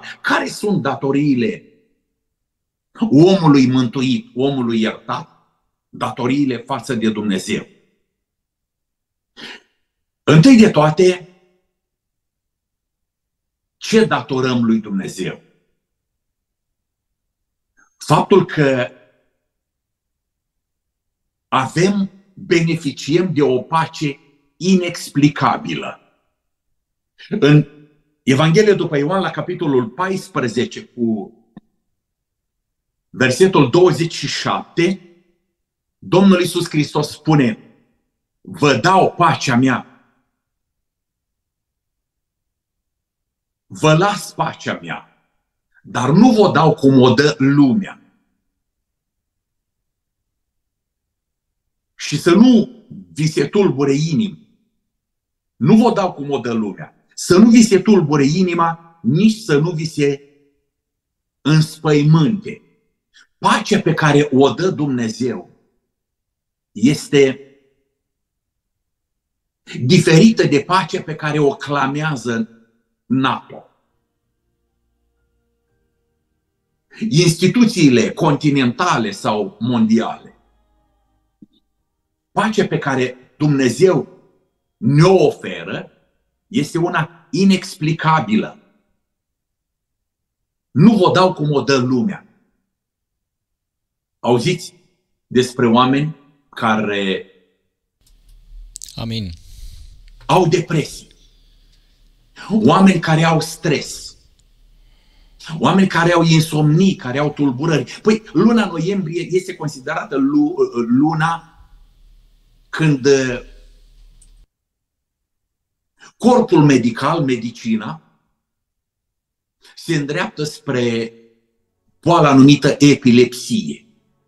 Care sunt datoriile omului mântuit, omului iertat? Datoriile față de Dumnezeu. Întâi de toate, ce datorăm lui Dumnezeu? Faptul că beneficiem de o pace inexplicabilă. În Evanghelia după Ioan, la capitolul 14, cu versetul 27, Domnul Iisus Hristos spune: vă dau pacea mea. Vă las pacea mea, dar nu vă dau cum o dă lumea. Și să nu vi se tulbure inima. Nu vă dau cum o dă lumea. Să nu vi se tulbure inima, nici să nu vi se înspăimânte. Pacea pe care o dă Dumnezeu este diferită de pacea pe care o clamează NATO. Instituțiile continentale sau mondiale. Pacea pe care Dumnezeu ne-o oferă este una inexplicabilă. Nu vă dau cum o dă lumea. Auziți despre oameni care au depresie, oameni care au stres, oameni care au insomnii, care au tulburări. Păi, luna noiembrie este considerată luna când corpul medical, medicina, se îndreaptă spre boala numită epilepsie.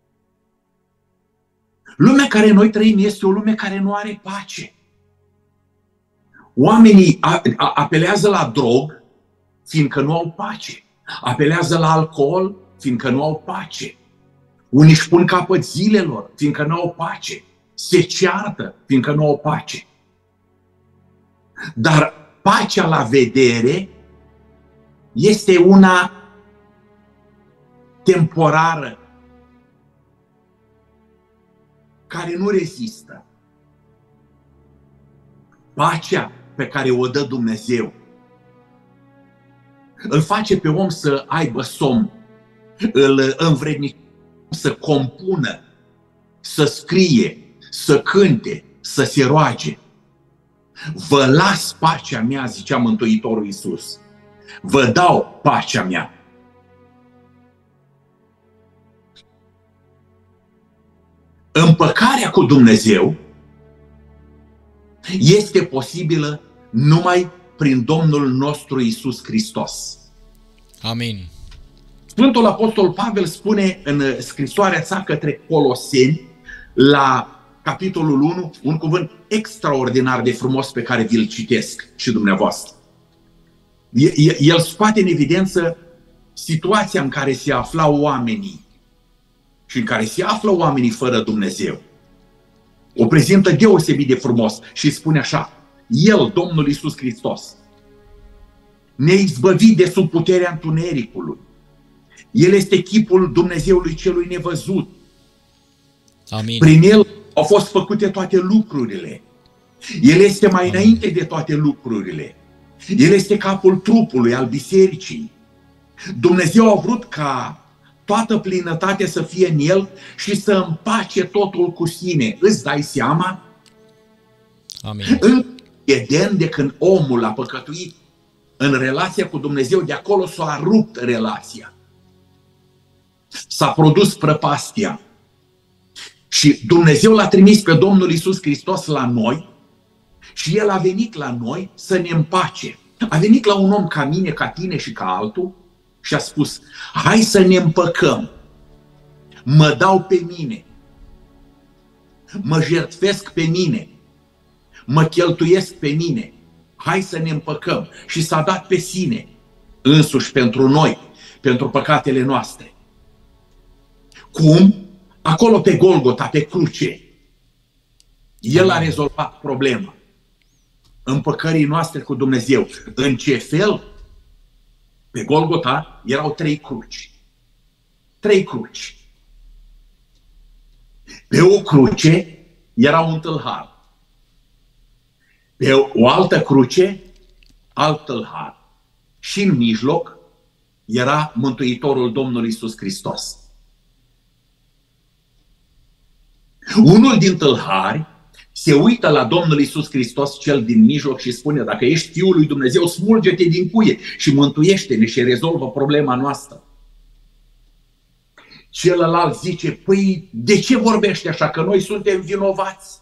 Lumea care noi trăim este o lume care nu are pace. Oamenii apelează la drog, fiindcă nu au pace. Apelează la alcool, fiindcă nu au pace. Unii își pun capăt zilelor, fiindcă nu au pace. Se ceartă, fiindcă nu au pace. Dar pacea la vedere este una temporară, care nu rezistă. Pacea pe care o dă Dumnezeu îl face pe om să aibă somn, îl învrednicește să compună, să scrie, să cânte, să se roage. Vă las pacea mea, zicea Mântuitorul Iisus. Vă dau pacea mea. Împăcarea cu Dumnezeu este posibilă numai prin Domnul nostru Iisus Hristos. Amin. Sfântul Apostol Pavel spune în scrisoarea sa către Coloseni, la capitolul 1, un cuvânt extraordinar de frumos pe care vi-l citesc și dumneavoastră. El scoate în evidență situația în care se aflau oamenii și în care se află oamenii fără Dumnezeu. O prezintă deosebit de frumos și spune așa: El, Domnul Iisus Hristos, ne-a izbăvit de sub puterea întunericului. El este chipul Dumnezeului celui nevăzut. Amin. Prin El au fost făcute toate lucrurile. El este mai înainte de toate lucrurile. El este capul trupului, al bisericii. Dumnezeu a vrut ca toată plinătatea să fie în El și să împace totul cu sine. Îți dai seama? Amin. În Eden, de când omul a păcătuit în relația cu Dumnezeu, de acolo s-a rupt relația. S-a produs prăpastia. Și Dumnezeu l-a trimis pe Domnul Iisus Hristos la noi și El a venit la noi să ne împace. A venit la un om ca mine, ca tine și ca altul și a spus: hai să ne împăcăm. Mă dau pe mine. Mă jertfesc pe mine. Mă cheltuiesc pe mine. Hai să ne împăcăm. Și s-a dat pe sine însuși pentru noi, pentru păcatele noastre. Cum? Acolo pe Golgota, pe cruce, El a rezolvat problema împăcării noastre cu Dumnezeu. În ce fel? Pe Golgota erau 3 cruci. 3 cruci. Pe o cruce era un tâlhar. Pe o altă cruce, alt tâlhar. Și în mijloc era Mântuitorul Domnului Iisus Hristos. Unul din tâlhari se uită la Domnul Iisus Hristos, cel din mijloc, și spune: dacă ești Fiul lui Dumnezeu, smulge-te din cuie și mântuiește-ne și rezolvă problema noastră. Celălalt zice: păi de ce vorbești așa, că noi suntem vinovați?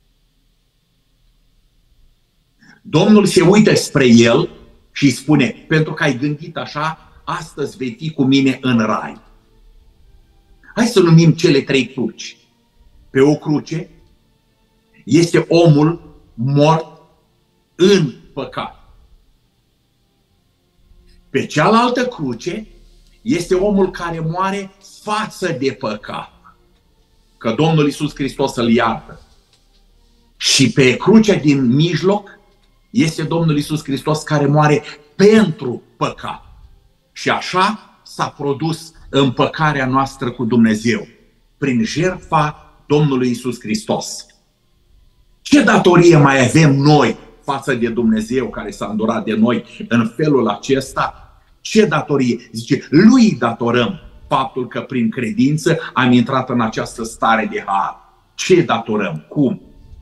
Domnul se uită spre el și îi spune: pentru că ai gândit așa, astăzi vei fi cu mine în rai. Hai să numim cele 3 cruci. Pe o cruce este omul mort în păcat. Pe cealaltă cruce este omul care moare față de păcat, că Domnul Iisus Hristos îl iartă. Și pe crucea din mijloc este Domnul Iisus Hristos care moare pentru păcat. Și așa s-a produs împăcarea noastră cu Dumnezeu, prin jertfa Domnului Iisus Hristos. Ce datorie mai avem noi față de Dumnezeu care s-a îndurat de noi în felul acesta? Ce datorie? Zice, lui datorăm faptul că prin credință am intrat în această stare de har. Ce datorăm? Cum?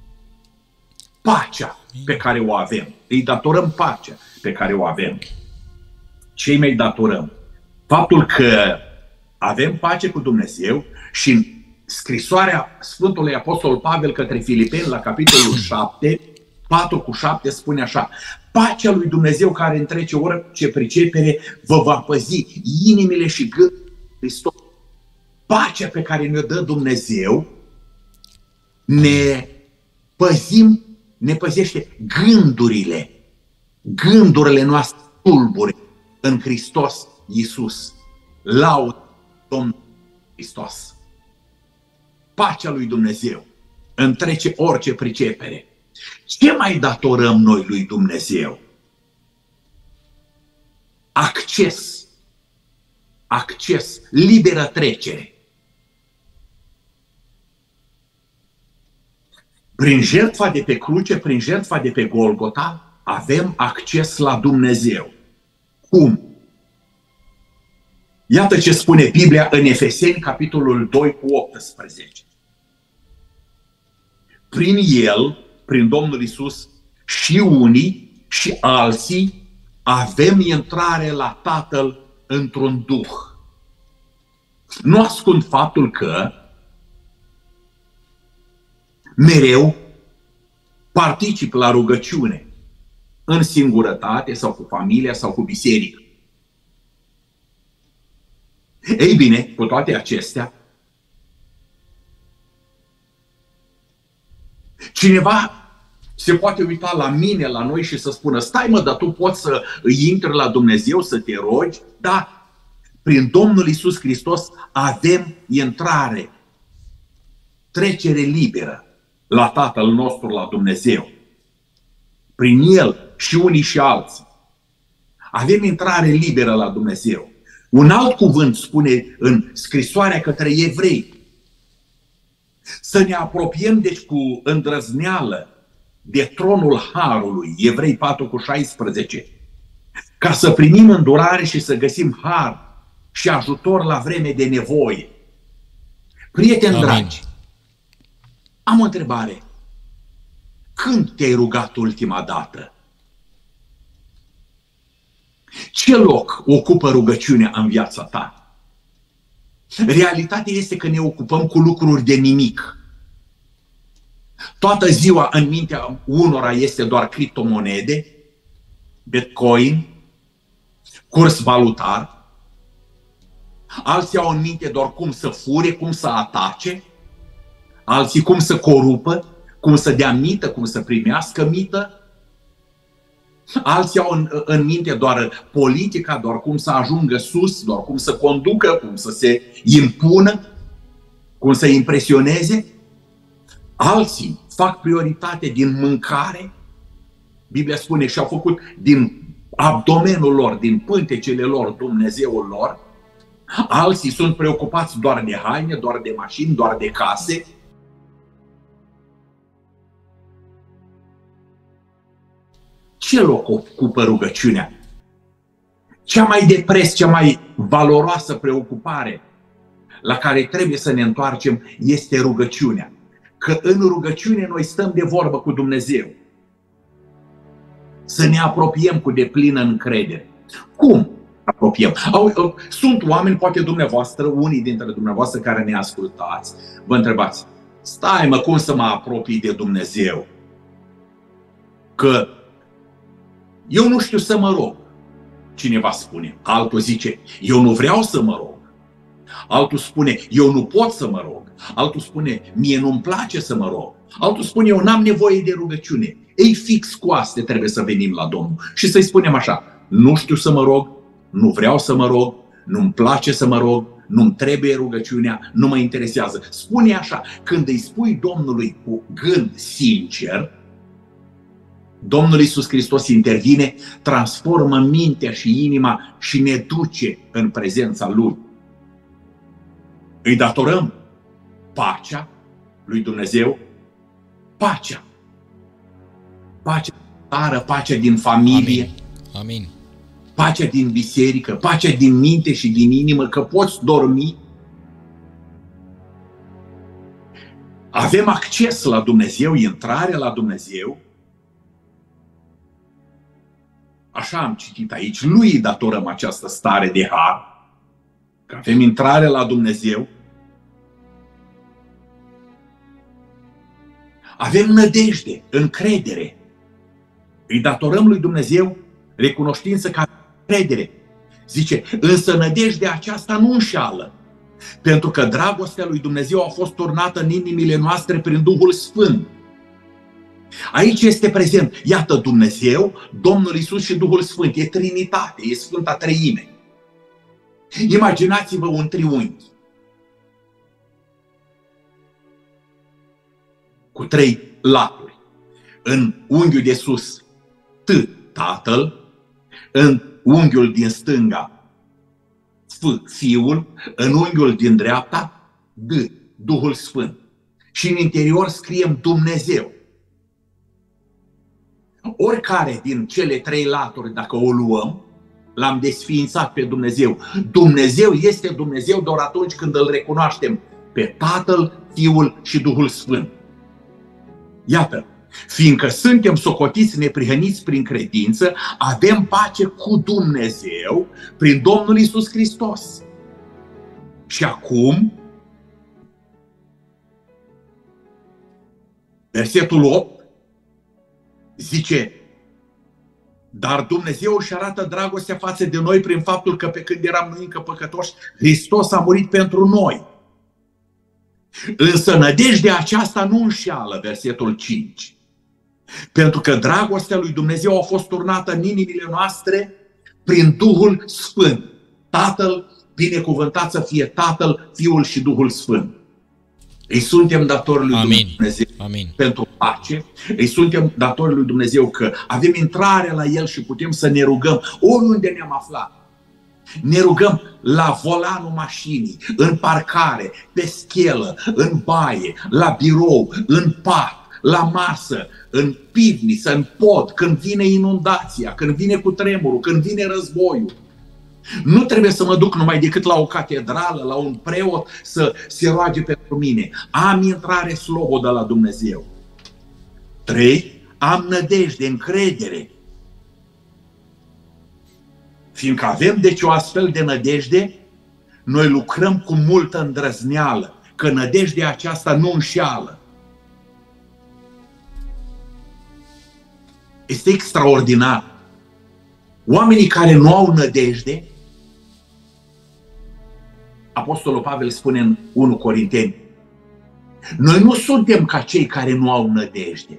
Pacea pe care o avem. Îi datorăm pacea pe care o avem. Ce mai datorăm? Faptul că avem pace cu Dumnezeu. Și în scrisoarea Sfântului Apostol Pavel către Filipeni, la capitolul 7, 4:7, spune așa: pacea lui Dumnezeu care întrece orice pricepere vă va păzi inimile și gândurile Hristos. Pacea pe care ne-o dă Dumnezeu ne păzește gândurile noastre tulbure în Hristos Iisus. Laudă Domnul Hristos. Pacea lui Dumnezeu întrece orice pricepere. Ce mai datorăm noi lui Dumnezeu? Acces, liberă trecere. Prin jertfa de pe cruce, prin jertfa de pe Golgota, avem acces la Dumnezeu. Cum? Iată ce spune Biblia în Efeseni, capitolul 2:18. Prin El, prin Domnul Iisus, și unii și alții avem intrare la Tatăl într-un duh. Nu ascund faptul că mereu particip la rugăciune, în singurătate sau cu familia sau cu biserică. Ei bine, cu toate acestea, cineva se poate uita la mine, la noi și să spună: stai mă, dar tu poți să îi intri la Dumnezeu, să te rogi? Da, prin Domnul Iisus Hristos avem intrare, trecere liberă la Tatăl nostru, la Dumnezeu. Prin El și unii și alții avem intrare liberă la Dumnezeu. Un alt cuvânt spune în scrisoarea către evrei: să ne apropiem deci cu îndrăzneală de tronul harului, Evrei 4:16, ca să primim îndurare și să găsim har și ajutor la vreme de nevoie. Prieteni dragi, am o întrebare. Când te-ai rugat ultima dată? Ce loc ocupă rugăciunea în viața ta? Realitatea este că ne ocupăm cu lucruri de nimic. Toată ziua în mintea unora este doar criptomonede, Bitcoin, curs valutar. Alții au în minte doar cum să fure, cum să atace, alții cum să corupă, cum să dea mită, cum să primească mită. Alții au în minte doar politica, doar cum să ajungă sus, doar cum să conducă, cum să se impună, cum să impresioneze. Alții fac prioritate din mâncare. Biblia spune și au făcut din abdomenul lor, din pântecele lor, Dumnezeul lor. Alții sunt preocupați doar de haine, doar de mașini, doar de case. Ce loc ocupă rugăciunea? Cea mai de preț, cea mai valoroasă preocupare la care trebuie să ne întoarcem este rugăciunea. Că în rugăciune noi stăm de vorbă cu Dumnezeu. Să ne apropiem cu deplină încredere. Cum apropiem? Sunt oameni, poate dumneavoastră, unii dintre dumneavoastră care ne ascultați, vă întrebați, stai mă, cum să mă apropii de Dumnezeu? Că eu nu știu să mă rog. Cineva spune. Altul zice, eu nu vreau să mă rog. Altul spune, eu nu pot să mă rog. Altul spune, mie nu-mi place să mă rog. Altul spune, eu n-am nevoie de rugăciune. Ei, fix cu astea trebuie să venim la Domnul și să-i spunem așa, nu știu să mă rog, nu vreau să mă rog, nu-mi place să mă rog, nu-mi trebuie rugăciunea, nu mă interesează. Spune așa, când îi spui Domnului cu gând sincer, Domnul Iisus Hristos intervine, transformă mintea și inima și ne duce în prezența Lui. Îi datorăm pacea lui Dumnezeu, pacea. Pacea din țară, pacea din familie, Amin. Pacea din biserică, pacea din minte și din inimă, că poți dormi. Avem acces la Dumnezeu, intrare la Dumnezeu. Așa am citit aici, lui îi datorăm această stare de har, că avem intrare la Dumnezeu. Avem nădejde, încredere. Îi datorăm lui Dumnezeu recunoștință ca încredere. Zice, însă nădejdea aceasta nu înșeală, pentru că dragostea lui Dumnezeu a fost turnată în inimile noastre prin Duhul Sfânt. Aici este prezent, iată, Dumnezeu, Domnul Iisus și Duhul Sfânt. E Trinitate, e Sfânta Treime. Imaginați-vă un triunghi cu 3 laturi. În unghiul de sus, Tatăl, în unghiul din stânga, Fiul, în unghiul din dreapta, Duhul Sfânt. Și în interior scriem Dumnezeu. Oricare din cele 3 laturi, dacă o luăm, l-am desființat pe Dumnezeu. Dumnezeu este Dumnezeu doar atunci când îl recunoaștem pe Tatăl, Fiul și Duhul Sfânt. Iată, fiindcă suntem socotiți neprihăniți prin credință, avem pace cu Dumnezeu prin Domnul Iisus Hristos. Și acum, versetul 8 zice, dar Dumnezeu își arată dragostea față de noi prin faptul că pe când eram noi încă păcătoși, Hristos a murit pentru noi. Însă nădejdea aceasta nu înșeală, versetul 5. Pentru că dragostea lui Dumnezeu a fost turnată în inimile noastre prin Duhul Sfânt. Tatăl, binecuvântat să fie Tatăl, Fiul și Duhul Sfânt. Îi suntem datori lui Dumnezeu pentru pace, îi suntem datori lui Dumnezeu că avem intrare la El și putem să ne rugăm oriunde ne-am aflat. Ne rugăm la volanul mașinii, în parcare, pe schelă, în baie, la birou, în pat, la masă, în pivniță, în pod, când vine inundația, când vine cutremurul, când vine războiul. Nu trebuie să mă duc numai decât la o catedrală, la un preot să se roage pentru mine. Am intrare slobodă la Dumnezeu. 3. Am nădejde, încredere. Fiindcă avem deci o astfel de nădejde, noi lucrăm cu multă îndrăzneală, că nădejdea aceasta nu înșeală. Este extraordinar. Oamenii care nu au nădejde, Apostolul Pavel spune în 1 Corinteni, noi nu suntem ca cei care nu au nădejde.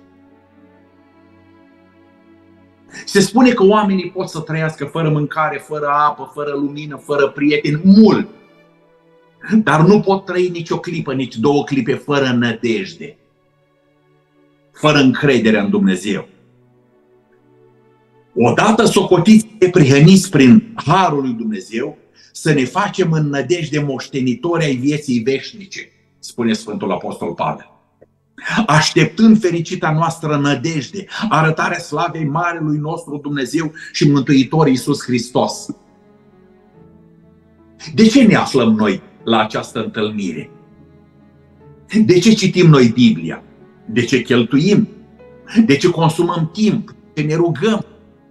Se spune că oamenii pot să trăiască fără mâncare, fără apă, fără lumină, fără prieteni, mult. Dar nu pot trăi nici o clipă, nici 2 clipe fără nădejde, fără încredere în Dumnezeu. Odată socotiți neprihăniți prin harul lui Dumnezeu, să ne facem în nădejde moștenitori ai vieții veșnice, spune Sfântul Apostol Pavel. Așteptând fericita noastră nădejde, arătarea slavei Marelui nostru Dumnezeu și Mântuitor Iisus Hristos. De ce ne aflăm noi la această întâlnire? De ce citim noi Biblia? De ce cheltuim? De ce consumăm timp? De ce ne rugăm?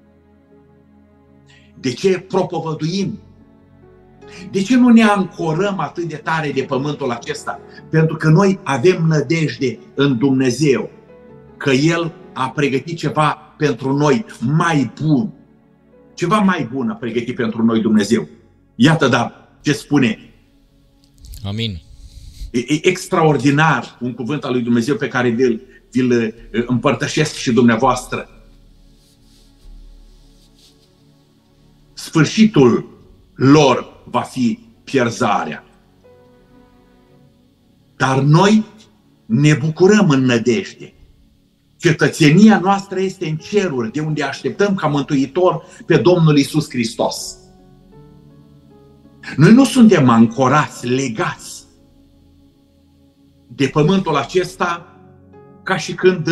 De ce propovăduim? De ce nu ne ancorăm atât de tare de pământul acesta? Pentru că noi avem nădejde în Dumnezeu, că El a pregătit ceva pentru noi mai bun. Ceva mai bun a pregătit pentru noi Dumnezeu. Iată, dar, ce spune. Amin. E extraordinar un cuvânt al lui Dumnezeu pe care vi-l împărtășesc și dumneavoastră. Sfârșitul lor va fi pierzarea. Dar noi ne bucurăm în nădejde. Cetățenia noastră este în ceruri, de unde așteptăm ca mântuitor pe Domnul Iisus Hristos. Noi nu suntem ancorați, legați de pământul acesta ca și când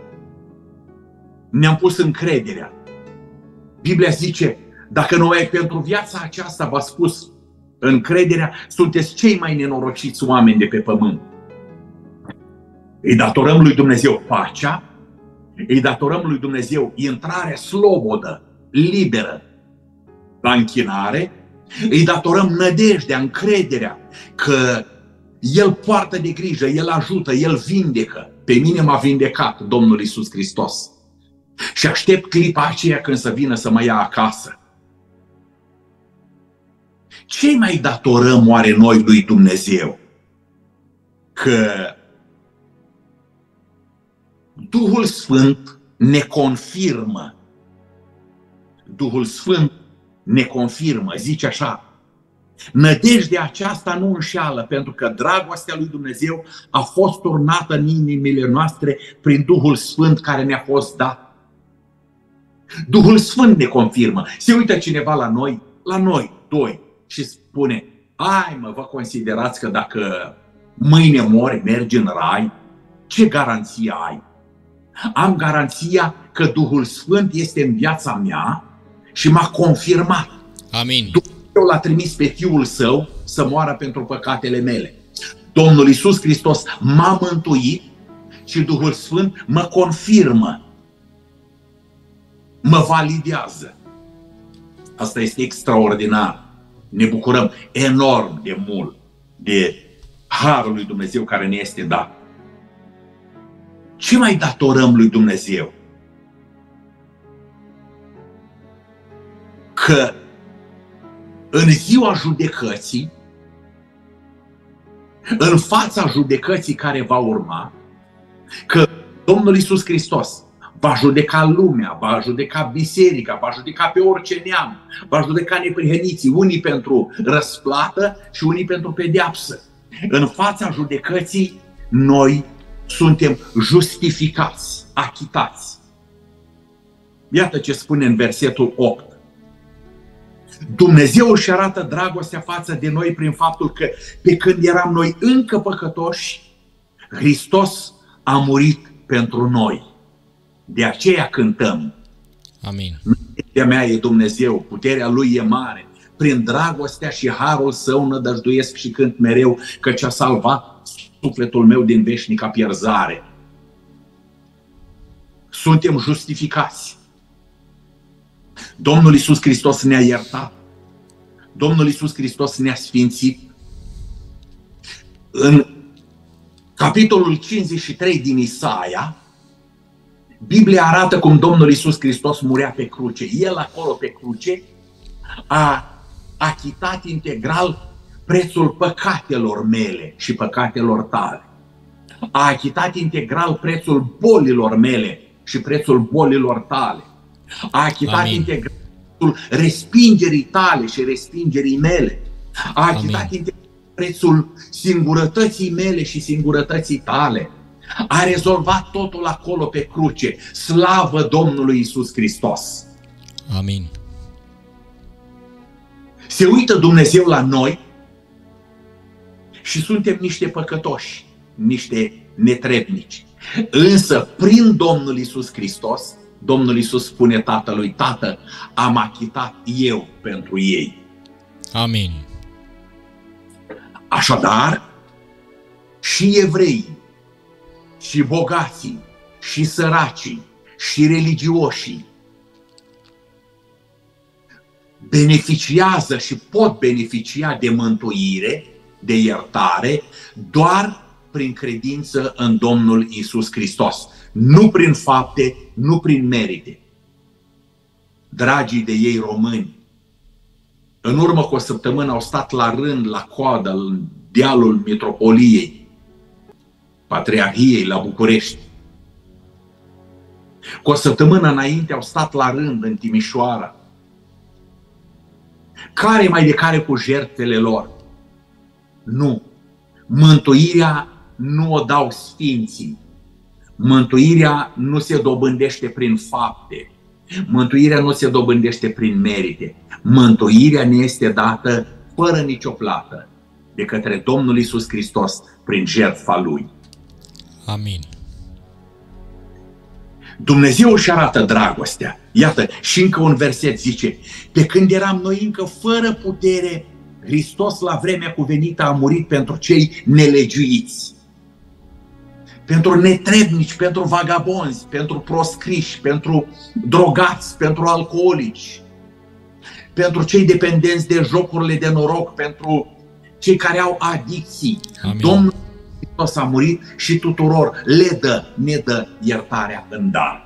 ne-am pus încrederea. Biblia zice, dacă noi pentru viața aceasta v-a pus încrederea, sunteți cei mai nenorociți oameni de pe pământ. Îi datorăm lui Dumnezeu pacea, îi datorăm lui Dumnezeu intrarea slobodă, liberă la închinare, îi datorăm nădejdea, încrederea că El poartă de grijă, El ajută, El vindecă. Pe mine m-a vindecat Domnul Iisus Hristos. Și aștept clipa aceea când să vină să mă ia acasă. Ce mai datorăm oare noi lui Dumnezeu? Că Duhul Sfânt ne confirmă. Duhul Sfânt ne confirmă, zice așa. Nădejdea aceasta nu înșeală, pentru că dragostea lui Dumnezeu a fost turnată în inimile noastre prin Duhul Sfânt care ne-a fost dat. Duhul Sfânt ne confirmă. Se uită cineva la noi doi, și spune, ai mă, vă considerați că dacă mâine mori, mergi în rai? Ce garanție ai? Am garanția că Duhul Sfânt este în viața mea și m-a confirmat. Amin. Dumnezeu l-a trimis pe Fiul Său să moară pentru păcatele mele. Domnul Iisus Hristos m-a mântuit și Duhul Sfânt mă confirmă. Mă validează. Asta este extraordinar. Ne bucurăm enorm de mult de harul lui Dumnezeu care ne este dat. Ce mai datorăm lui Dumnezeu? Că în ziua judecății, în fața judecății care va urma, că Domnul Iisus Hristos va judeca lumea, va judeca biserica, va judeca pe orice neam, va judeca neprihăniții, unii pentru răsplată și unii pentru pedeapsă. În fața judecății, noi suntem justificați, achitați. Iată ce spune în versetul 8. Dumnezeu își arată dragostea față de noi prin faptul că pe când eram noi încă păcătoși, Hristos a murit pentru noi. De aceea cântăm. Amin. Puterea mea e Dumnezeu, puterea Lui e mare. Prin dragostea și harul Său nădăjduiesc și cânt mereu, căci a salvat sufletul meu din veșnica pierzare. Suntem justificați. Domnul Iisus Hristos ne-a iertat. Domnul Iisus Hristos ne-a sfințit. În capitolul 53 din Isaia, Biblia arată cum Domnul Iisus Hristos murea pe cruce. El acolo pe cruce a achitat integral prețul păcatelor mele și păcatelor tale. A achitat integral prețul bolilor mele și prețul bolilor tale. A achitat integral prețul respingerii tale și respingerii mele. A achitat integral prețul singurătății mele și singurătății tale. A rezolvat totul acolo pe cruce. Slavă Domnului Iisus Hristos! Amin. Se uită Dumnezeu la noi și suntem niște păcătoși, niște netrebnici. Însă, prin Domnul Iisus Hristos, Domnul Iisus spune Tatălui: Tată, am achitat eu pentru ei. Amin. Așadar, și evreii, și bogații, și săracii, și religioșii beneficiază și pot beneficia de mântuire, de iertare, doar prin credință în Domnul Iisus Hristos. Nu prin fapte, nu prin merite. Dragii de ei români, în urmă cu o săptămână au stat la rând, la coadă, în dealul Mitropoliei, Patriarhiei, la București. Cu o săptămână înainte au stat la rând în Timișoara. Care mai de care cu jertfele lor? Nu. Mântuirea nu o dau sfinții. Mântuirea nu se dobândește prin fapte. Mântuirea nu se dobândește prin merite. Mântuirea ne este dată fără nicio plată de către Domnul Iisus Hristos prin jertfa Lui. Amin. Dumnezeu își arată dragostea. Iată, și încă un verset zice: pe când eram noi încă fără putere, Hristos la vremea cuvenită a murit pentru cei nelegiuiți, pentru netrebnici, pentru vagabonzi, pentru proscriși, pentru drogați, pentru alcoolici, pentru cei dependenți de jocurile de noroc, pentru cei care au adicții. Amin. Domnul Hristos a murit și tuturor ne dă iertarea în dar.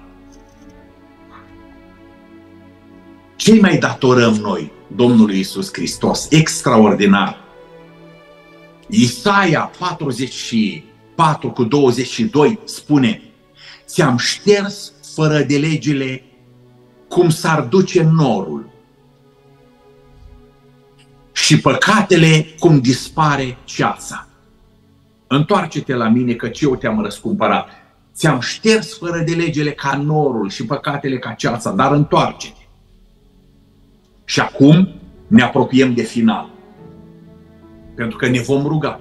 Ce mai datorăm noi Domnului Iisus Hristos? Extraordinar! Isaia 44:22 spune: ți-am șters fără de legile cum s-ar duce norul și păcatele cum dispare ceața. Întoarce-te la mine, căci eu te-am răscumpărat. Ți-am șters fără de legile ca norul și păcatele ca ceața, dar întoarce-te. Și acum ne apropiem de final, pentru că ne vom ruga.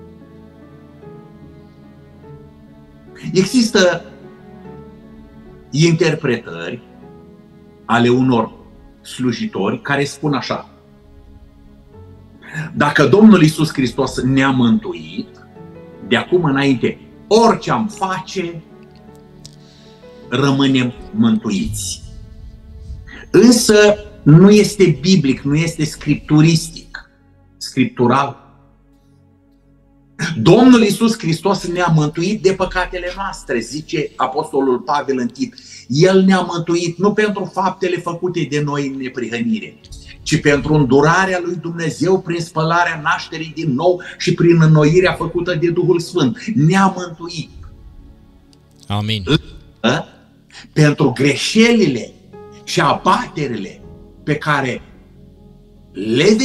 Există interpretări ale unor slujitori care spun așa: dacă Domnul Iisus Hristos ne-a mântuit, de acum înainte, orice am face, rămânem mântuiți. Însă nu este biblic, nu este scripturistic, scriptural. Domnul Iisus Hristos ne-a mântuit de păcatele noastre, zice Apostolul Pavel în Tit. El ne-a mântuit nu pentru faptele făcute de noi în neprihănire, ci pentru îndurarea lui Dumnezeu prin spălarea nașterii din nou și prin înnoirea făcută de Duhul Sfânt. Ne-a mântuit. Amin. Pentru greșelile și abaterile pe care le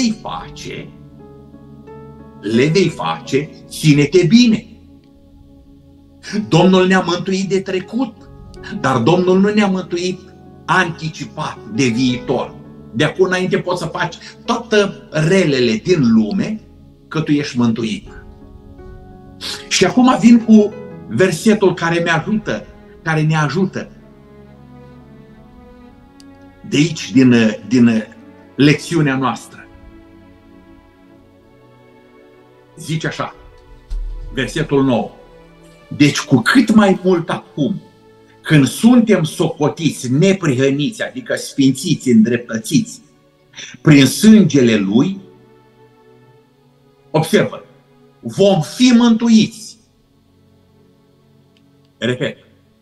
vei face, ține-te bine. Domnul ne-a mântuit de trecut, dar Domnul nu ne-a mântuit anticipat de viitor. De acum înainte poți să faci toate relele din lume, că tu ești mântuit. Și acum vin cu versetul care ne ajută. De aici, din lecțiunea noastră. Zice așa, versetul 9. Deci cu cât mai mult acum, când suntem socotiți neprihăniți, adică sfințiți, îndreptățiți, prin sângele Lui, observă, vom fi mântuiți. Repet.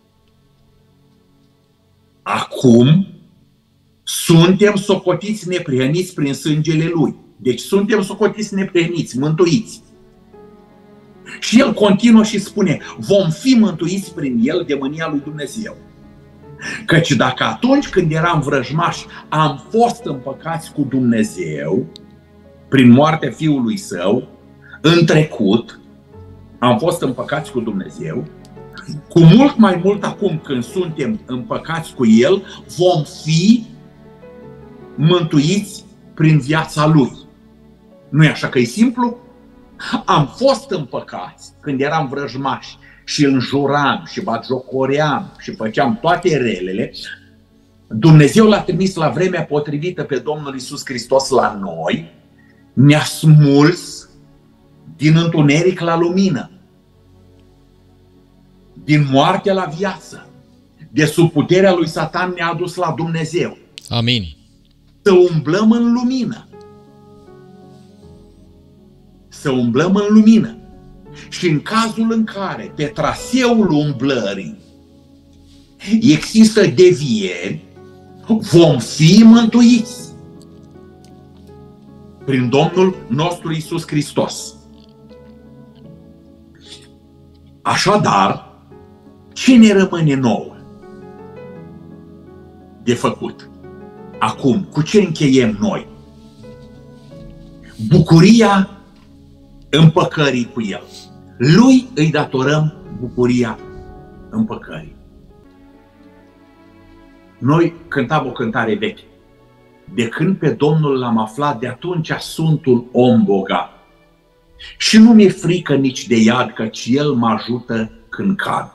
Acum suntem socotiți neprihăniți prin sângele Lui. Deci suntem socotiți neprihăniți, mântuiți. Și el continuă și spune, vom fi mântuiți prin el de mânia lui Dumnezeu. Căci dacă atunci când eram vrăjmași am fost împăcați cu Dumnezeu, prin moartea Fiului Său, în trecut am fost împăcați cu Dumnezeu, cu mult mai mult acum când suntem împăcați cu El, vom fi mântuiți prin viața Lui. Nu e așa că e simplu? Am fost împăcați când eram vrăjmași și înjuram și batjocoream și făceam toate relele. Dumnezeu l-a trimis la vremea potrivită pe Domnul Iisus Hristos la noi, ne-a smuls din întuneric la lumină, din moarte la viață, de sub puterea lui Satan ne-a adus la Dumnezeu. Amin. Să umblăm în lumină. Să umblăm în lumină. Și în cazul în care pe traseul umblării există devieri, vom fi mântuiți prin Domnul nostru Iisus Hristos. Așadar, ce ne rămâne nouă de făcut? Acum, cu ce încheiem noi? Bucuria împăcării cu El. Lui îi datorăm bucuria împăcării. Noi cântam o cântare veche. De când pe Domnul l-am aflat, de atunci sunt un om bogat. Și nu mi-e frică nici de iad, căci El mă ajută când cad.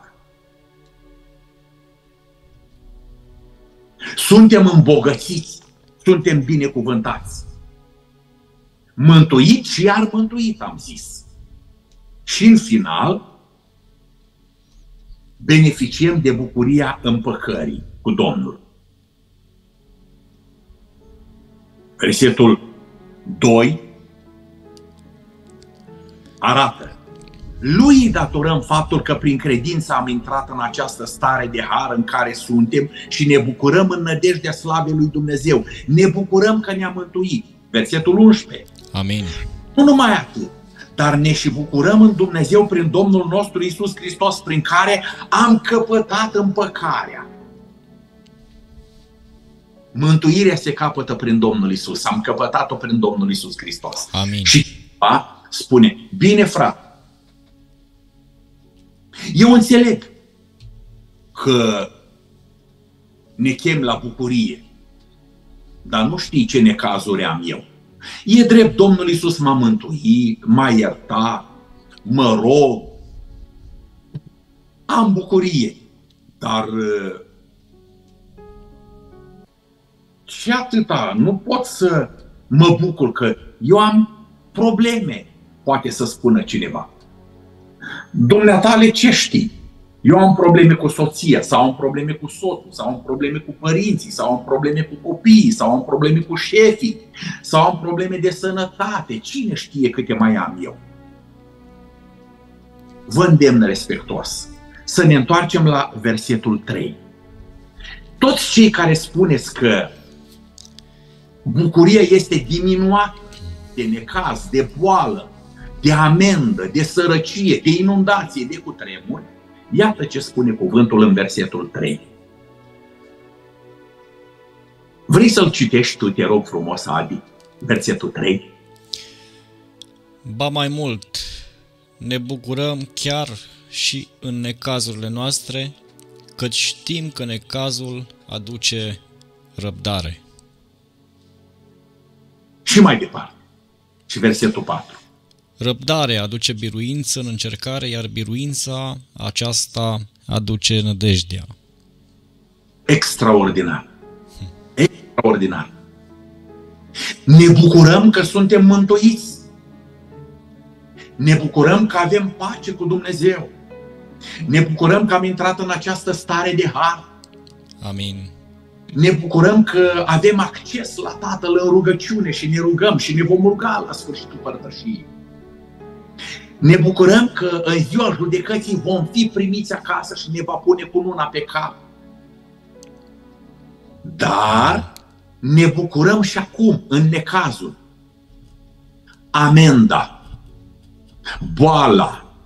Suntem îmbogățiți, suntem binecuvântați. Mântuit și iar mântuit, am zis. Și în final, beneficiem de bucuria împăcării cu Domnul. Versetul 2 arată: Lui îi datorăm faptul că prin credință am intrat în această stare de har în care suntem și ne bucurăm în nădejdea slavei lui Dumnezeu. Ne bucurăm că ne-a mântuit. Versetul 11. Amin. Nu numai atât, dar ne și bucurăm în Dumnezeu prin Domnul nostru Iisus Hristos, prin care am căpătat împăcarea. Mântuirea se capătă prin Domnul Iisus. Am căpătat-o prin Domnul Iisus Hristos. Amin. Și spune: bine, frate, eu înțeleg că ne chem la bucurie, dar nu știi ce necazuri am eu. E drept, Domnul Iisus m-a mântuit, m-a iertat, mă rog, am bucurie, dar și atâta, nu pot să mă bucur că eu am probleme, poate să spună cineva. Dumneatale, ce știi? Eu am probleme cu soția, sau am probleme cu soțul, sau am probleme cu părinții, sau am probleme cu copiii, sau am probleme cu șefii, sau am probleme de sănătate. Cine știe câte mai am eu? Vă îndemn respectuos să ne întoarcem la versetul 3. Toți cei care spuneți că bucuria este diminuată de necaz, de boală, de amendă, de sărăcie, de inundație, de cutremur, iată ce spune cuvântul în versetul 3. Vrei să-l citești tu, te rog frumos, Adi, versetul 3? Ba mai mult, ne bucurăm chiar și în necazurile noastre, căci știm că necazul aduce răbdare. Și mai departe, și versetul 4. Răbdarea aduce biruință în încercare, iar biruința aceasta aduce nădejdea. Extraordinar! Extraordinar! Ne bucurăm că suntem mântuiți. Ne bucurăm că avem pace cu Dumnezeu. Ne bucurăm că am intrat în această stare de har. Amin. Ne bucurăm că avem acces la Tatăl în rugăciune și ne rugăm și ne vom ruga la sfârșitul părtășiei. Ne bucurăm că în ziua judecății vom fi primiți acasă și ne va pune cununa pe cap. Dar ne bucurăm și acum, în necazul. Amenda, boala,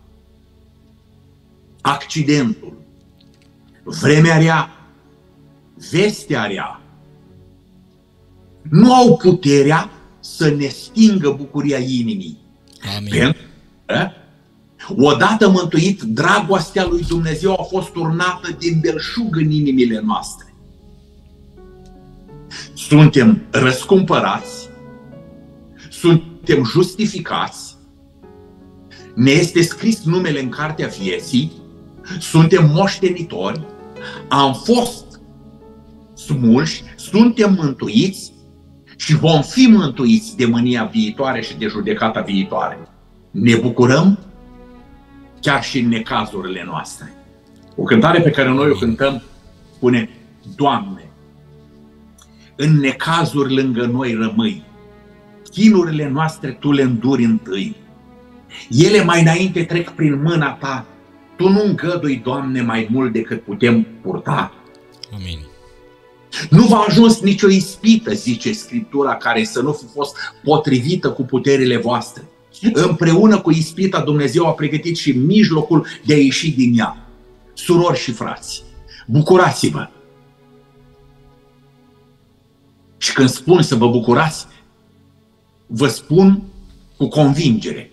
accidentul, vremea rea, vestea rea, nu au puterea să ne stingă bucuria inimii. Amin. Pentru că, odată mântuit, dragostea lui Dumnezeu a fost turnată din belșug în inimile noastre. suntem răscumpărați, suntem justificați, ne este scris numele în cartea vieții, suntem moștenitori, am fost smulși, suntem mântuiți și vom fi mântuiți de mânia viitoare și de judecata viitoare. Ne bucurăm chiar și în necazurile noastre. O cântare pe care noi o cântăm spune: Doamne, în necazuri lângă noi rămâi, chinurile noastre Tu le înduri întâi. Ele mai înainte trec prin mâna Ta, Tu nu îngădui, Doamne, mai mult decât putem purta. Amin. Nu v-a ajuns nicio ispită, zice Scriptura, care să nu fi fost potrivită cu puterile voastre. Împreună cu ispita, Dumnezeu a pregătit și mijlocul de a ieși din ea. Surori și frați, bucurați-vă! Și când spun să vă bucurați, vă spun cu convingere.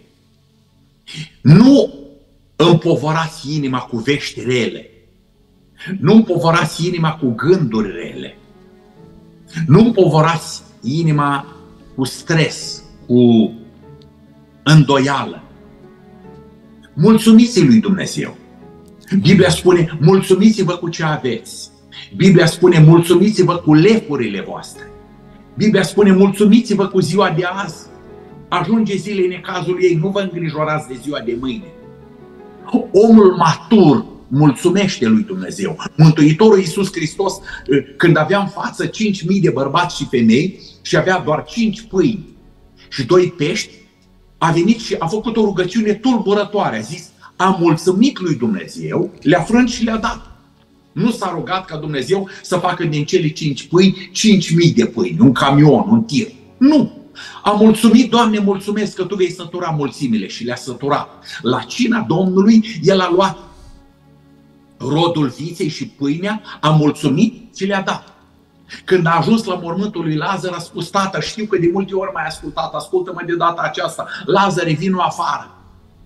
Nu împovărați inima cu vești rele. Nu împovărați inima cu gânduri rele. Nu împovărați inima cu stres, cu îndoială. Mulțumiți lui Dumnezeu. Biblia spune: mulțumiți-vă cu ce aveți. Biblia spune: mulțumiți-vă cu lefurile voastre. Biblia spune: mulțumiți-vă cu ziua de azi. Ajunge zilei necazului ei, nu vă îngrijorați de ziua de mâine. Omul matur mulțumește lui Dumnezeu. Mântuitorul Iisus Hristos, când avea în față 5.000 de bărbați și femei și avea doar 5 pâini și 2 pești, a venit și a făcut o rugăciune tulburătoare. A zis: a mulțumit lui Dumnezeu, le-a frânt și le-a dat. Nu s-a rugat ca Dumnezeu să facă din cele 5 pâini 5.000 de pâini, un camion, un tir. Nu! A mulțumit: Doamne, mulțumesc că Tu vei sătura mulțimile, și le-a săturat. La cina Domnului, El a luat rodul viței și pâinea, a mulțumit și le-a dat. Când a ajuns la mormântul lui Lazar, a spus: Tată, știu că de multe ori m-ai ascultat, ascultă-mă de data aceasta. Lazare, vino afară.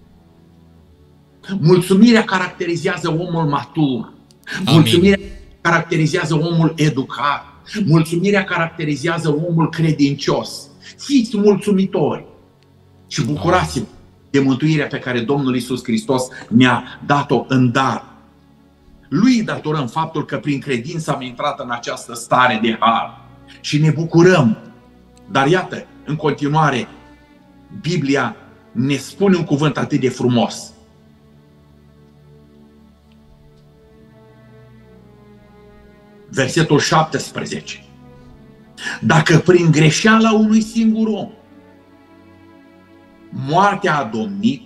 Mulțumirea caracterizează omul matur. Mulțumirea caracterizează omul educat. Mulțumirea caracterizează omul credincios. Fiți mulțumitori și bucurați-vă de mântuirea pe care Domnul Iisus Hristos ne-a dat-o în dar. Lui datorăm faptul că prin credință am intrat în această stare de har și ne bucurăm. Dar iată, în continuare, Biblia ne spune un cuvânt atât de frumos. Versetul 17. Dacă prin greșeala unui singur om moartea a domnit,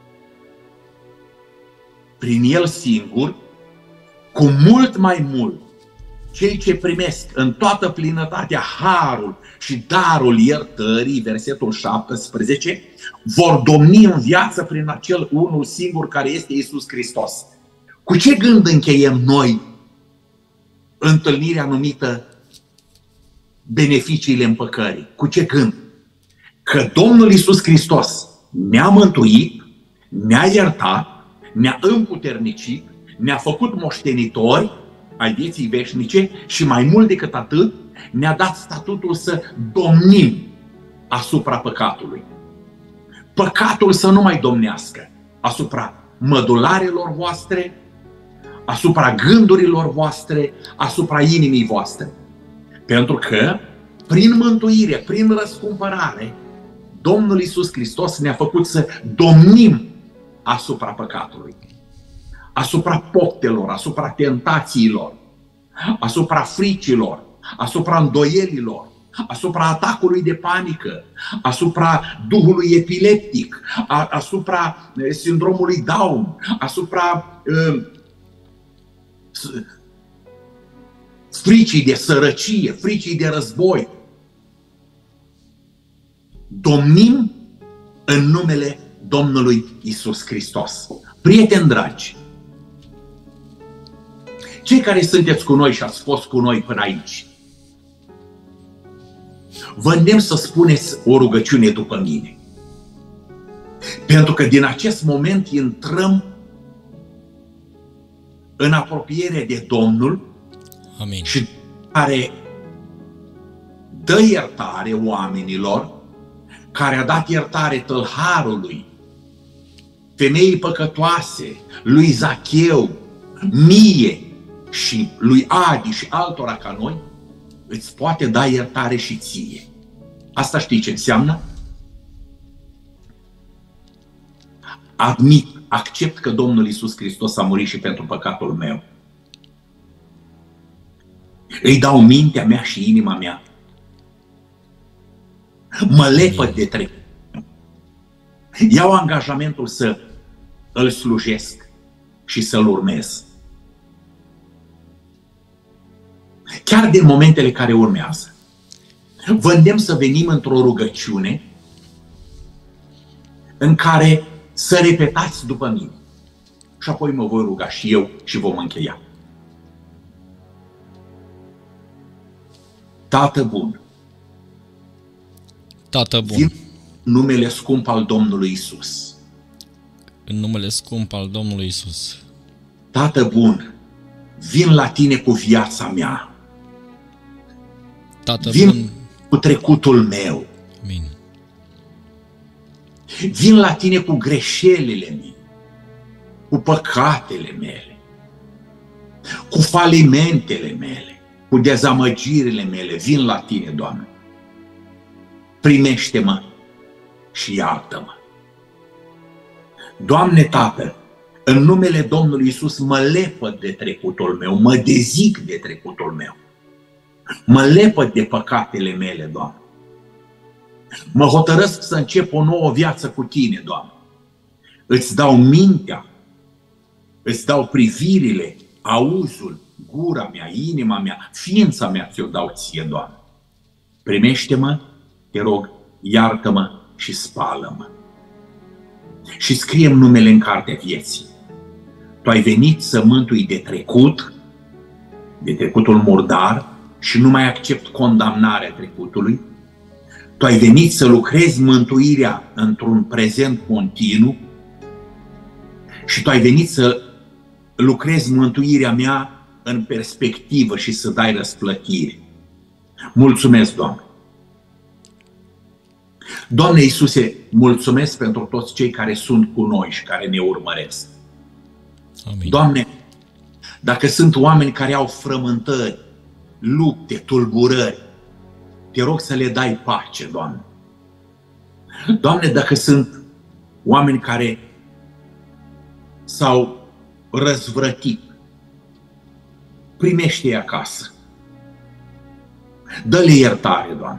prin el singur, cu mult mai mult, cei ce primesc în toată plinătatea harul și darul iertării, versetul 17, vor domni în viață prin acel unul singur care este Iisus Hristos. Cu ce gând încheiem noi întâlnirea numită beneficiile împăcării? Cu ce gând? Că Domnul Iisus Hristos ne-a mântuit, ne-a iertat, ne-a împuternicit, ne-a făcut moștenitori ai vieții veșnice și mai mult decât atât, ne-a dat statutul să domnim asupra păcatului. Păcatul să nu mai domnească asupra mădularelor voastre, asupra gândurilor voastre, asupra inimii voastre. Pentru că prin mântuire, prin răscumpărare, Domnul Iisus Hristos ne-a făcut să domnim asupra păcatului, asupra poftelor, asupra tentațiilor, asupra fricilor, asupra îndoielilor, asupra atacului de panică, asupra duhului epileptic, asupra sindromului Down, asupra fricii de sărăcie, fricii de război. Domnim în numele Domnului Iisus Hristos. Prieteni dragi, cei care sunteți cu noi și ați fost cu noi până aici, vă îndemn să spuneți o rugăciune după mine. Pentru că din acest moment intrăm în apropiere de Domnul. Amin. Și care dă iertare oamenilor, care a dat iertare tâlharului, femeii păcătoase, lui Zacheu, mie și lui Adi și altora ca noi, îți poate da iertare și ție. Asta știi ce înseamnă? Admit, accept că Domnul Iisus Hristos a murit și pentru păcatul meu. Îi dau mintea mea și inima mea. Mă lepăd de trecut. Iau angajamentul să îl slujesc și să-l urmez. Chiar din momentele care urmează. Vă îndemn să venim într-o rugăciune în care să repetați după mine. Și apoi mă voi ruga și eu și vom încheia. Tată bun, Tată bun, vin în numele scump al Domnului Isus. în numele scump al Domnului Isus. Tată bun, vin la tine cu viața mea. Tată Vin bun, cu trecutul meu. amin. Vin la tine cu greșelile mele, cu păcatele mele, cu falimentele mele, cu dezamăgirile mele. Vin la tine, Doamne. Primește-mă și iartă-mă. Doamne Tată, în numele Domnului Isus mă lepăd de trecutul meu, mă dezic de trecutul meu. Mă lepăd de păcatele mele, Doamne. Mă hotărăsc să încep o nouă viață cu tine, Doamne. Îți dau mintea, îți dau privirile, auzul, gura mea, inima mea, ființa mea ți-o dau ție, Doamne. Primește-mă, te rog, iartă-mă și spală-mă. Și scrie-mi numele în cartea vieții. Tu ai venit să mântui de trecutul murdar, și nu mai accept condamnarea trecutului. Tu ai venit să lucrezi mântuirea într-un prezent continuu și tu ai venit să lucrezi mântuirea mea în perspectivă și să dai răsplătire. Mulțumesc, Doamne! Doamne Iisuse, mulțumesc pentru toți cei care sunt cu noi și care ne urmăresc. Amin. Doamne, dacă sunt oameni care au frământări, lupte, tulburări, te rog să le dai pace, Doamne. Doamne, dacă sunt oameni care s-au răzvrătit, primește-i acasă. Dă-le iertare, Doamne.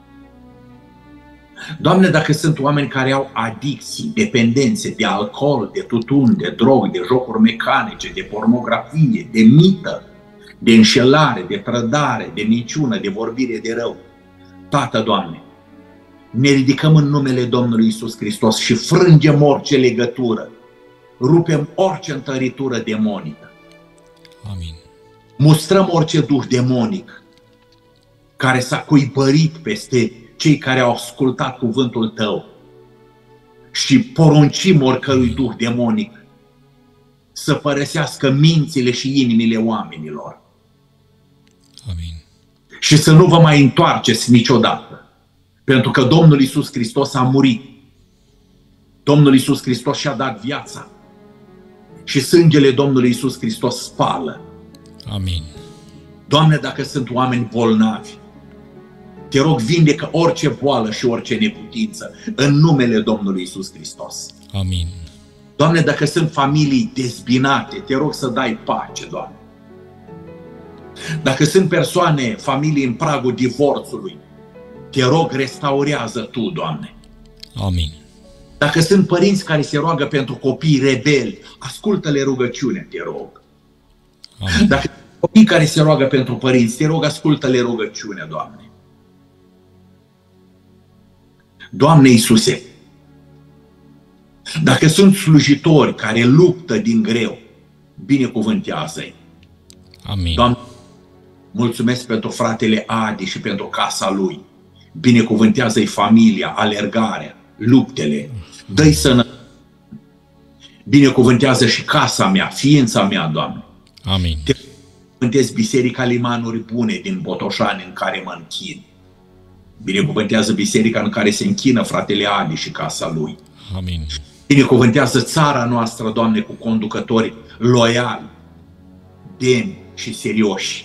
Doamne, dacă sunt oameni care au adicții, dependențe de alcool, de tutun, de drog, de jocuri mecanice, de pornografie, de mită, de înșelare, de trădare, de minciună, de vorbire de rău, Tată, Doamne, ne ridicăm în numele Domnului Iisus Hristos și frângem orice legătură, rupem orice întăritură demonică. Amin. Mustrăm orice duh demonic care s-a cuibărit peste cei care au ascultat cuvântul Tău și poruncim oricărui duh demonic să părăsească mințile și inimile oamenilor. Amin. Și să nu vă mai întoarceți niciodată. Pentru că Domnul Iisus Hristos a murit. Domnul Iisus Hristos și-a dat viața. Și sângele Domnului Iisus Hristos spală. Amin. Doamne, dacă sunt oameni bolnavi, te rog, vindecă orice boală și orice neputință în numele Domnului Iisus Hristos. Amin. Doamne, dacă sunt familii dezbinate, te rog să dai pace, Doamne. Dacă sunt persoane, familii în pragul divorțului, te rog, restaurează Tu, Doamne. Amin. Dacă sunt părinți care se roagă pentru copii rebeli, ascultă-le rugăciunea, te rog. Amin. Dacă sunt copii care se roagă pentru părinți, te rog, ascultă-le rugăciunea, Doamne. Doamne Iisuse, dacă sunt slujitori care luptă din greu, binecuvântează-i. Amin. Doamne, mulțumesc pentru fratele Adi și pentru casa lui. Binecuvântează-i familia, alergarea, luptele. Dă-i sănătate. Binecuvântează și casa mea, ființa mea, Doamne. Amin. Te binecuvântez Biserica Limanuri Bune din Botoșani în care mă închin. Binecuvântează biserica în care se închină fratele Ali și casa lui. Amin. Binecuvântează țara noastră, Doamne, cu conducători loiali, demni și serioși.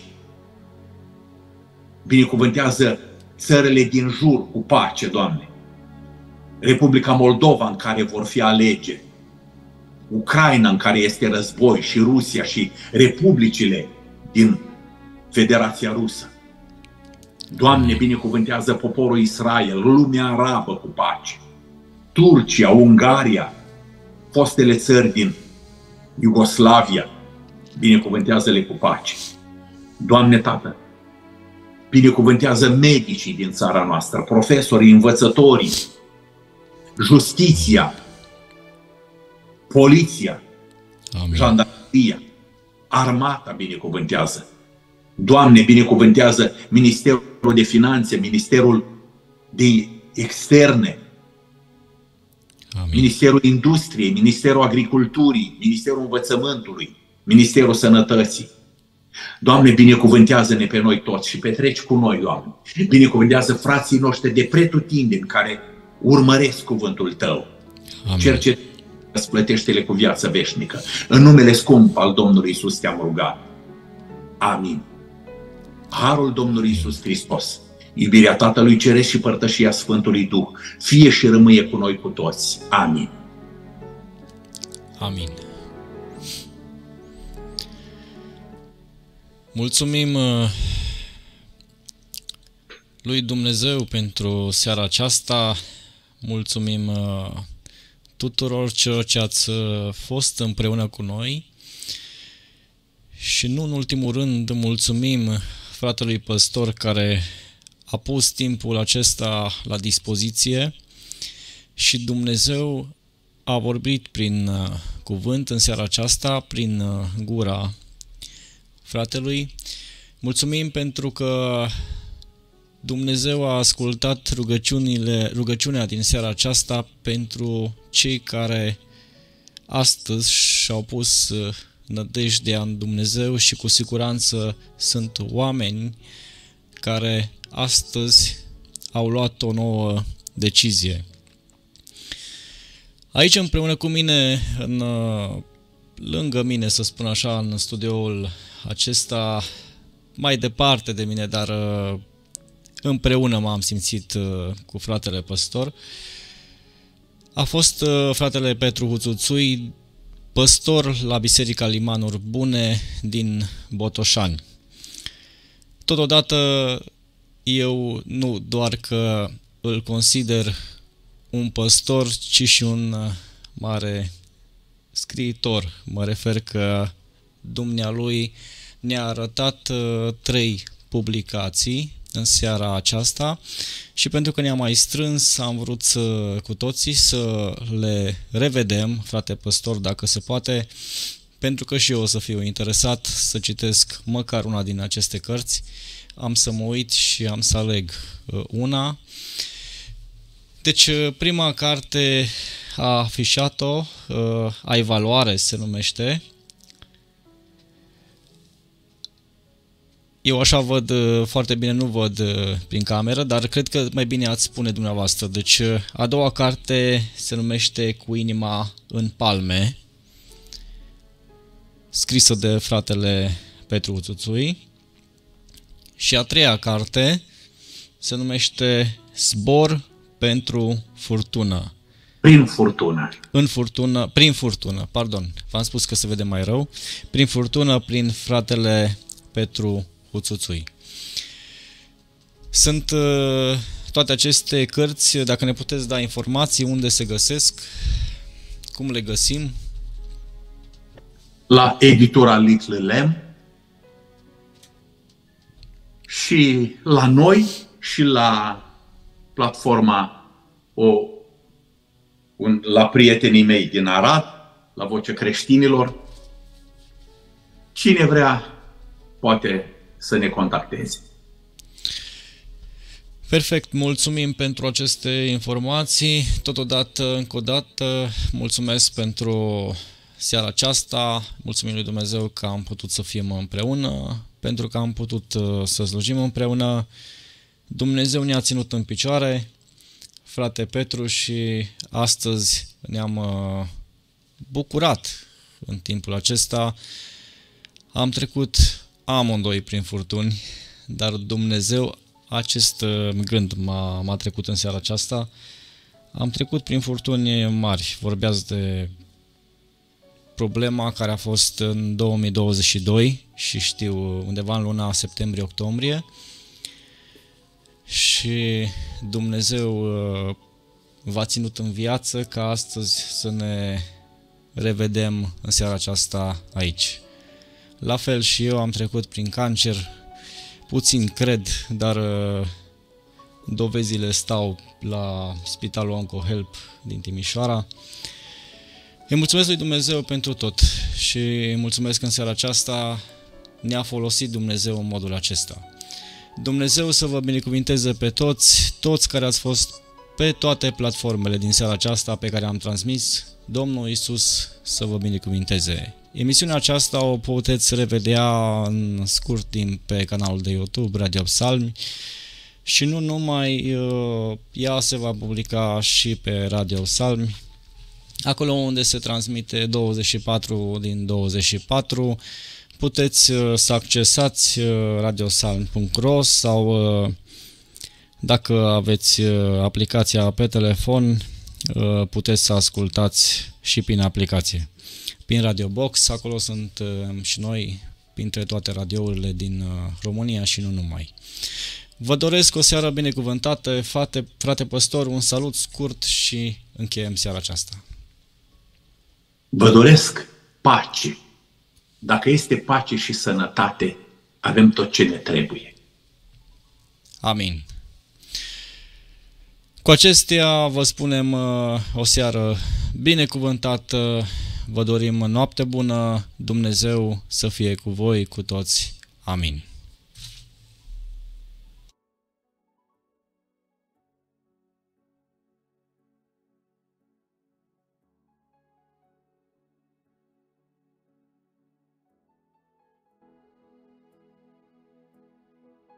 Binecuvântează țările din jur cu pace, Doamne. Republica Moldova, în care vor fi alegeri, Ucraina, în care este război, și Rusia și republicile din Federația Rusă. Doamne, binecuvântează poporul Israel, lumea arabă cu pace, Turcia, Ungaria, fostele țări din Iugoslavia, binecuvântează-le cu pace. Doamne, Tată, binecuvântează medicii din țara noastră, profesorii, învățătorii, justiția, poliția, Amin. jandarmeria, armata binecuvântează. Doamne, binecuvântează Ministerul de Finanțe, Ministerul de Externe, Amin. Ministerul Industriei, Ministerul Agriculturii, Ministerul Învățământului, Ministerul Sănătății. Doamne, binecuvântează-ne pe noi toți și petreci cu noi, Doamne. Binecuvântează frații noștri de pretutindeni care urmăresc cuvântul Tău. Cercetează, răsplătește-le cu viață veșnică. În numele scump al Domnului Iisus te-am rugat. Amin. Harul Domnului Iisus Hristos, iubirea Tatălui Ceresc și părtășia Sfântului Duh, fie și rămâie cu noi cu toți. Amin. Amin. Mulțumim lui Dumnezeu pentru seara aceasta. Mulțumim tuturor celor ce ați fost împreună cu noi. Și nu în ultimul rând, mulțumim fratelui păstor care a pus timpul acesta la dispoziție și Dumnezeu a vorbit prin cuvânt în seara aceasta, prin gura fratelui. Mulțumim pentru că Dumnezeu a ascultat rugăciunea din seara aceasta pentru cei care astăzi și-au pus nădejdea în Dumnezeu și cu siguranță sunt oameni care astăzi au luat o nouă decizie. Aici împreună cu mine, lângă mine, să spun așa, în studioul acesta, mai departe de mine, dar împreună m-am simțit cu fratele păstor, a fost fratele Petru Huțuțui, păstor la Biserica Limanuri Bune din Botoșani. Totodată eu nu doar că îl consider un păstor, ci și un mare scriitor. Mă refer că dumnealui ne-a arătat 3 publicații în seara aceasta și pentru că ne-am mai strâns, am vrut cu toții să le revedem, frate păstor, dacă se poate, pentru că și eu o să fiu interesat să citesc măcar una din aceste cărți. Am să mă uit și am să aleg una. Deci, prima carte a afișat-o, A evaluare se numește. Eu așa văd foarte bine, nu văd prin cameră, dar cred că mai bine ați spune dumneavoastră. Deci, a doua carte se numește Cu inima în palme, scrisă de fratele Petru Huțuțui. Și a treia carte se numește Zbor pentru furtună. Prin furtună. Prin furtună, pardon. V-am spus că se vede mai rău. Prin furtună, prin fratele Petru Huțuțui. Sunt toate aceste cărți, dacă ne puteți da informații unde se găsesc, cum le găsim? La editura Little Lamb și la noi și la platforma la prietenii mei din Arad, la Vocea Creștinilor. Cine vrea poate să ne contacteze. Perfect, mulțumim pentru aceste informații. Totodată, încă o dată, mulțumesc pentru seara aceasta. Mulțumim lui Dumnezeu că am putut să fim împreună, pentru că am putut să slujim împreună Dumnezeu ne-a ținut în picioare, frate Petru, și astăzi ne-am bucurat în timpul acesta. Am trecut amândoi prin furtuni, dar Dumnezeu, acest gând m-a trecut în seara aceasta. Am trecut prin furtuni mari. Vorbeați de problema care a fost în 2022 și știu undeva în luna septembrie-octombrie, și Dumnezeu v-a ținut în viață ca astăzi să ne revedem în seara aceasta aici. La fel și eu am trecut prin cancer, puțin cred, dar dovezile stau la Spitalul OncoHelp din Timișoara. Îi mulțumesc lui Dumnezeu pentru tot și îi mulțumesc că în seara aceasta ne-a folosit Dumnezeu în modul acesta. Dumnezeu să vă binecuvinteze pe toți care ați fost pe toate platformele din seara aceasta pe care am transmis. Domnul Iisus să vă binecuvinteze. Emisiunea aceasta o puteți revedea în scurt timp pe canalul de YouTube Radio Psalmi și nu numai, ea se va publica și pe Radio Psalmi, acolo unde se transmite 24 din 24. Puteți să accesați radiosalm.ro sau dacă aveți aplicația pe telefon, puteți să ascultați și prin aplicație. Prin Radio Box, acolo sunt și noi printre toate radiourile din România și nu numai. Vă doresc o seară binecuvântată, frate păstor, un salut scurt și încheiem seara aceasta. Vă doresc pace. Dacă este pace și sănătate, avem tot ce ne trebuie. Amin. Cu acestea vă spunem o seară binecuvântată, vă dorim noapte bună, Dumnezeu să fie cu voi, cu toți. Amin.